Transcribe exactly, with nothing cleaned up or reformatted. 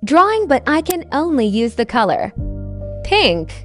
Drawing, but I can only use the color pink.